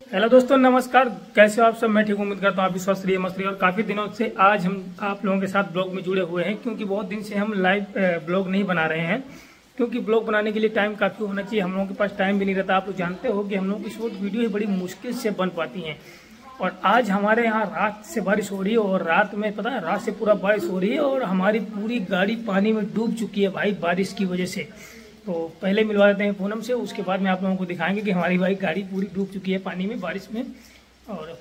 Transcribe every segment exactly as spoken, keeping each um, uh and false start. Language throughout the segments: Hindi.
हेलो दोस्तों, नमस्कार। कैसे हो आप सब? मैं ठीक उम्मीद करता हूँ आप भी स्वस्थ रहिए, मस्त रहिए। और काफ़ी दिनों से आज हम आप लोगों के साथ ब्लॉग में जुड़े हुए हैं, क्योंकि बहुत दिन से हम लाइव ब्लॉग नहीं बना रहे हैं, क्योंकि ब्लॉग बनाने के लिए टाइम काफ़ी होना चाहिए। हम लोगों के पास टाइम भी नहीं रहता। आप लोग जानते हो कि हम लोगों की शॉर्ट वीडियो ही बड़ी मुश्किल से बन पाती हैं। और आज हमारे यहाँ रात से बारिश हो रही है, और रात में पता है रात से पूरा बारिश हो रही है, और हमारी पूरी गाड़ी पानी में डूब चुकी है भाई, बारिश की वजह से। तो पहले मिलवा देते हैं पूनम से, उसके बाद में आप लोगों को दिखाएंगे कि हमारी भाई गाड़ी पूरी डूब चुकी है पानी में, बारिश में। और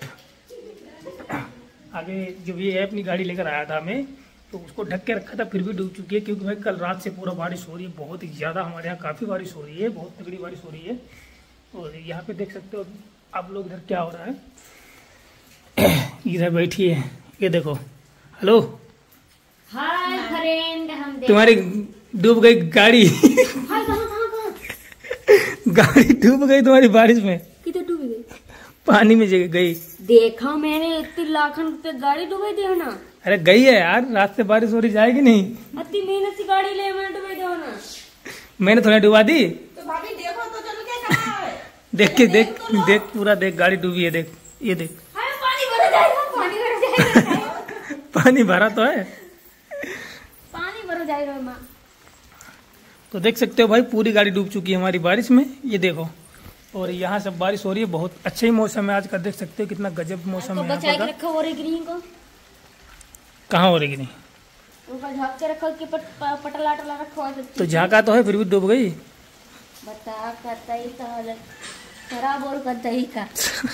आगे जो ये है अपनी गाड़ी लेकर आया था मैं, तो उसको ढक के रखा था, फिर भी डूब चुकी है, क्योंकि भाई कल रात से पूरा बारिश हो रही है, बहुत ही ज़्यादा। हमारे यहाँ काफ़ी बारिश हो रही है, बहुत तगड़ी बारिश हो रही है। और यहाँ पे देख सकते हो आप लोग इधर क्या हो रहा है। इधर बैठी है, ये देखो। हेलो हाय फ्रेंड, हम तुम्हारी डूब गई गाड़ी। हाय कहाँ कहाँ कहाँ गाड़ी डूब गई तुम्हारी बारिश में। किधर डूब गई? पानी में गई। देखा मैंने, इतनी लाखन रुपए गाड़ी डूबे दे ना। अरे गई है यार, रात से बारिश हो रही, जाएगी नहीं। इतनी मेहनत से गाड़ी ले मैंने डूबे दे ना। मैंने थोड़ा डुबा दी। तो भाभी देखो तो चलो क्या कहा है। देख के देख देख पूरा देख, गाड़ी डूबी है, देख ये देख। हाय पानी भर जाएगा, पानी भर जाएगा। पानी भरा तो है, पानी भर जाएगा माँ। तो देख सकते हो भाई पूरी गाड़ी डूब चुकी है हमारी बारिश में, ये देखो। और यहाँ सब बारिश हो रही है, बहुत अच्छा ही मौसम है आज का। देख सकते हो कितना गजब मौसम तो है बचा के यहाँ रखा हो रही को। कहाँ हो रही नहीं, ऊपर झाँक के रखा कि पट, पटला टला रखा हुआ। तो झाँका तो है, फिर भी डूब गई। बता करता ही था, खराब और करता ही का।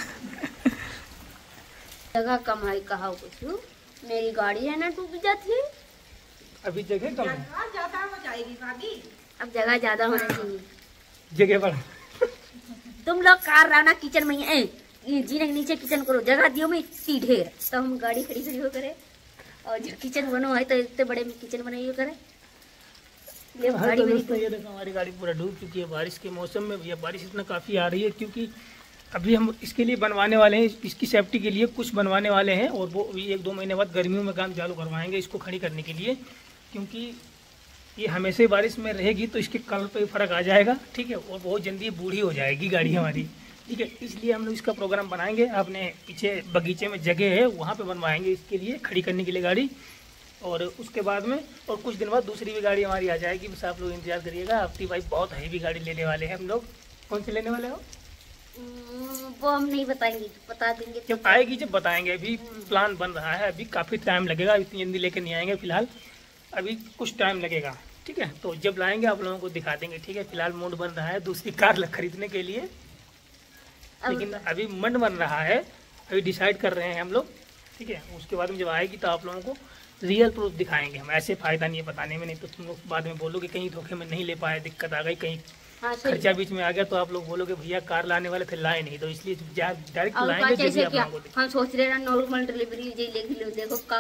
जगह कमाई कहा कुछ, मेरी गाड़ी है ना डूब जाती है। अभी जगह कम है, हाँ, ज्यादा हो जाएगी भाभी। अब जगह ज्यादा होना चाहिए। जगह पर तुम लोग कार रहा ना किचन में ए, ये जीने के नीचे किचन करो, जगह दियो में इतनी ढेर, तो हम गाड़ी खड़ी खड़ी हो करे। और जो किचन बनो है तो इतने बड़े में किचन बनाइए करे। ये हाँ, गाड़ी तो मेरी दोस्तों ये देखो हमारी गाड़ी पूरा डूब चुकी है बारिश के मौसम में। भैया बारिश इतना काफ़ी आ रही है, क्योंकि अभी हम इसके लिए बनवाने वाले हैं, इसकी सेफ्टी के लिए कुछ बनवाने वाले हैं, और वो अभी एक दो महीने बाद गर्मियों में काम चालू करवाएंगे इसको खड़ी करने के लिए, क्योंकि ये हमेशा ही बारिश में रहेगी तो इसके कलर पे फर्क आ जाएगा, ठीक है। और बहुत जल्दी बूढ़ी हो जाएगी गाड़ी हमारी, ठीक है। इसलिए हम लोग इसका प्रोग्राम बनाएंगे, अपने पीछे बगीचे में जगह है वहाँ पे बनवाएंगे इसके लिए, खड़ी करने के लिए गाड़ी। और उसके बाद में और कुछ दिन बाद दूसरी भी गाड़ी हमारी आ जाएगी, बस आप लोग इंतजार करिएगा। आपकी भाई बहुत हैवी गाड़ी लेने वाले हैं हम लोग। कौन सी लेने वाले हो? वो हम नहीं बताएंगे, बता देंगे जब आएगी जब बताएंगे। अभी प्लान बन रहा है, अभी काफ़ी टाइम लगेगा, इतनी जल्दी लेकर नहीं आएंगे फिलहाल, अभी कुछ टाइम लगेगा, ठीक है। तो जब लाएंगे आप लोगों को दिखा देंगे, ठीक है। फिलहाल मूड बन रहा है दूसरी कार खरीदने के लिए, लेकिन अभी मन बन रहा है, अभी डिसाइड कर रहे हैं हम लोग, ठीक है। उसके बाद में जब आएगी तो आप लोगों को रियल प्रूफ दिखाएंगे हम। ऐसे फ़ायदा नहीं है बताने में, नहीं तो तुम लोग बाद में बोलोगे कहीं धोखे में नहीं ले पाए, दिक्कत आ गई, कहीं हाँ, खर्चा बीच में आ गया, तो आप लोग बोलोगे भैया कार लाने वाले थे लाए नहीं। तो इसलिए डायरेक्ट लाएंगे जब भी आप लोगों को। हम सोच रहे हैं नॉर्मल डिलीवरी लेके लो, देखो का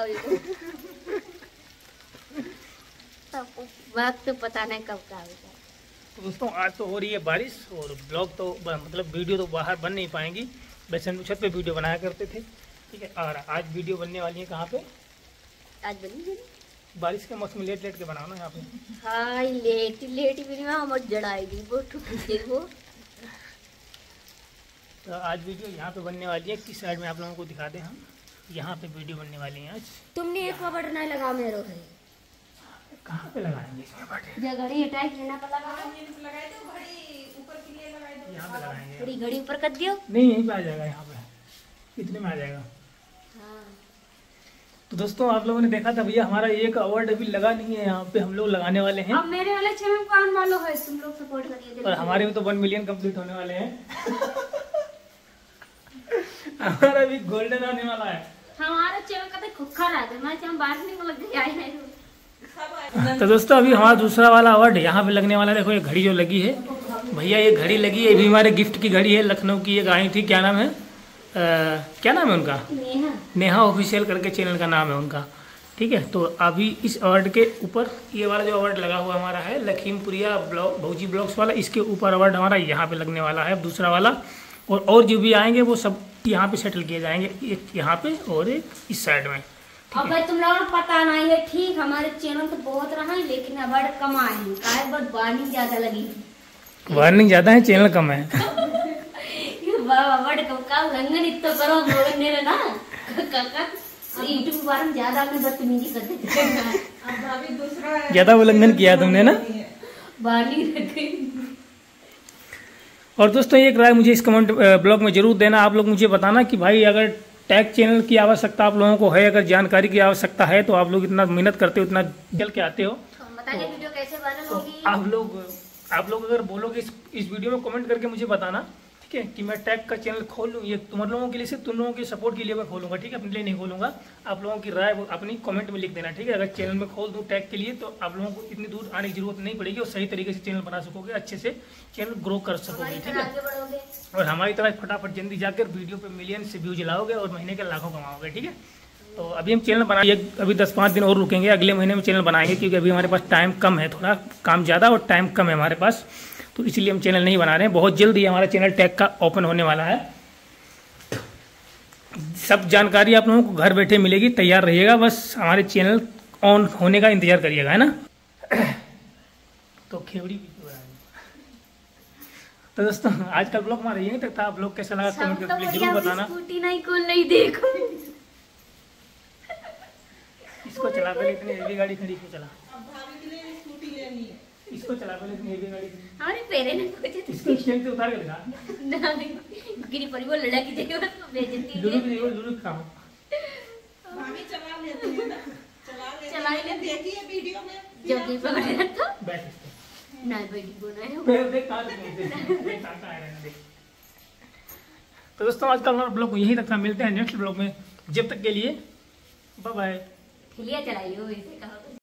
वक्त पता नहीं कब का होगा। तो दोस्तों आज तो हो रही है बारिश, और ब्लॉग तो मतलब वीडियो तो बाहर बन नहीं पाएंगी, वैसे हम छत पे वीडियो बनाया करते थे, ठीक है। और आज वीडियो बनने वाली है कहाँ पे? आज बनी बारिश के मौसम में लेट लेट के बनाओ ना यहाँ पे। हाँ लेट लेट भी नहीं, हम जड़ाएगी वो ठुकी वो। तो आज वीडियो यहाँ पे बनने वाली है, किस साइड में आप लोगों को दिखा दें हम। यहाँ पे वीडियो बनने वाली है आज। तुमने एक बटन नहीं लगा मेरे है। कहाँ पे लगाएंगे इसमें बटन? ये घड़ी हटाई लेना पर लगा, लगाए दो घड़ी ऊपर के लिए लगाए दो। यहाँ पे लगाएंगे। थोड़ी घड़ी ऊपर कर दियो। नहीं यहीं पे आ जाएगा, यहाँ पे इतने में आ जाएगा। हाँ। तो दोस्तों आप लोगों ने देखा था भैया, हमारा एक अवार्ड अभी लगा नहीं है, यहाँ पे हम लोग लगाने वाले हैं। अब मेरे वाले चैनल को आने वालों है, तुम लोग सपोर्ट करिए। और हमारे में तो वन मिलियन कंप्लीट होने वाले हैं। हमारा भी गोल्डन आने वाला है। हमारा चैनल का तो खुखा रहा था, मैं चैनल बाहर नहीं लग गया है। तो दोस्तों अभी हमारा दूसरा वाला अवार्ड यहाँ पे लगने वाला है। देखो ये घड़ी जो लगी है भैया, ये घड़ी लगी है, ये भी हमारे गिफ्ट की घड़ी है, लखनऊ की एक आई थी। क्या नाम है? आ, क्या नाम है उनका? नेहा। नेहा ऑफिशियल करके चैनल का नाम है उनका, ठीक है। तो अभी इस अवार्ड के ऊपर ये वाला जो अवार्ड लगा हुआ हमारा है लखीमपुरिया ब्लॉग भौजी ब्लॉग्स वाला, इसके ऊपर अवार्ड हमारा यहाँ पे लगने वाला है दूसरा वाला। और और जो भी आएंगे वो सब यहाँ पे सेटल किए जाएंगे, एक यहाँ पे और एक इस साइड में। अब भाई तुम लोगों को पता नहीं है, ठीक हमारे चैनल तो बहुत रहा है, लेकिन अवार्ड कम आए हैं, काहे बस वार्निंग ज्यादा लगी। वार्निंग ज्यादा है, चैनल कम है। बाबा बड़ कम का उल्लंघन इतना करो लोग ने ना काका यूट्यूब बारे में ज्यादा अपने बदतमीजी करते थे। अब भाभी दूसरा ज्यादा उल्लंघन किया तुमने ना। बाली रख गई। और दोस्तों एक राय मुझे इस कमेंट ब्लॉग में जरूर देना, आप लोग मुझे बताना कि भाई अगर टैग चैनल की आवश्यकता आप लोगों को है, अगर जानकारी की आवश्यकता है तो आप लोग इतना मेहनत करते हो, इतना जल के आते हो, बताइए वीडियो कैसे वायरल तो होगी। आप लोग आप लोग अगर बोलोगे इस इस वीडियो में कमेंट करके मुझे बताना, ठीक है, कि मैं टैग का चैनल खोल लूँ, ये तुम लोगों के लिए, सिर्फ तुम लोगों के सपोर्ट के लिए मैं खोलूँगा, ठीक है, अपने लिए नहीं खोलूँगा। आप लोगों की राय अपनी कमेंट में लिख देना, ठीक है। अगर चैनल में खोल दूँ टैग के लिए तो आप लोगों को इतनी दूर आने की जरूरत नहीं पड़ेगी और सही तरीके से चैनल बना सकोगे, अच्छे से चैनल ग्रो कर सकोगे, ठीक है। और हमारी तरह फटाफट जल्दी जाकर वीडियो पे मिलियन से व्यूज लाओगे और महीने के लाखों कमाओगे, ठीक है। तो अभी हम चैनल बनाए, अभी दस पाँच दिन और रुकेंगे, अगले महीने में चैनल बनाएंगे, क्योंकि अभी हमारे पास टाइम कम है, थोड़ा काम ज़्यादा और टाइम कम है हमारे पास, तो इसलिए हम चैनल नहीं बना रहे हैं। बहुत जल्द ही हमारा चैनल टैग का ओपन होने वाला है। सब जानकारी आप लोगों को घर बैठे मिलेगी, तैयार रहिएगा, बस हमारे चैनल ऑन होने का इंतजार करिएगा, है ना। तो खेवड़ी भी तो दोस्तों आज का ब्लॉग हमारा यहीं तक था। आप लोग कैसा लगा कमेंट करके जरूर बताना। स्कूटी नहीं खोल नहीं देखो इसको चला पहले, इतनी हेवी गाड़ी खड़ी क्यों चला, अब भाभी के लिए स्कूटी लेनी है। इसको चला पहले, इतनी हेवी गाड़ी खड़ी। हमारे पेरे ने खोजे थे इसको स्टैंड से उतार के दिखा। नहीं गिरी पड़ी वो लड़की जगह तो बेइज्जती लुलु है। भी देखो, लुलु खाओ। भाभी चला लेती है ना, चला लेती चला है। लेती है। देखी है वीडियो में जब भी पकड़ा तो बैठ इस पे। ना बेटी बनाया पैर देख कहाँ से पहुंचे, देख कहाँ कहाँ आ रहे हैं, देख। तो दोस्तों आज का हमारा ब्लॉग यहीं तक था, मिलते हैं नेक्स्ट ब्लॉग में, जब तक के लिए बाय बाय। खिलिया चलाई हो इसे कहा